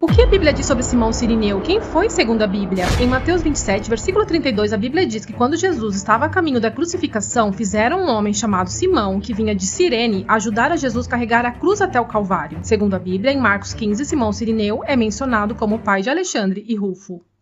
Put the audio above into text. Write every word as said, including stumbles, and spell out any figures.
O que a Bíblia diz sobre Simão Cirineu? Quem foi segundo a Bíblia? Em Mateus vinte e sete, versículo trinta e dois, a Bíblia diz que quando Jesus estava a caminho da crucificação, fizeram um homem chamado Simão, que vinha de Cirene, ajudar a Jesus carregar a cruz até o Calvário. Segundo a Bíblia, em Marcos quinze, Simão Cirineu é mencionado como pai de Alexandre e Rufo.